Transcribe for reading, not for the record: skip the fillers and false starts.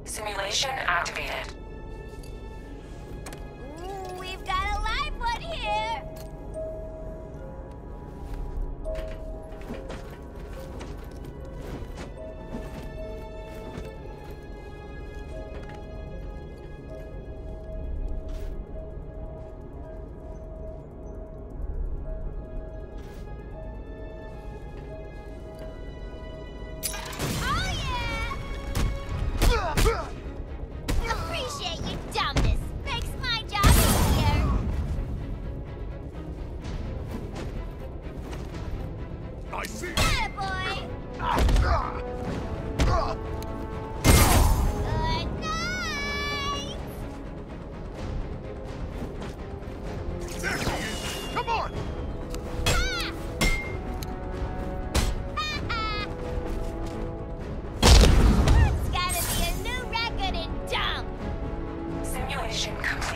Simulation activated. Ooh, we've got a live one here! Appreciate your dumbness. Makes my job easier. I see. Attaboy! Good night! There she is! Come on! Ah! That's gotta be a new record in dumb. Simulation complete.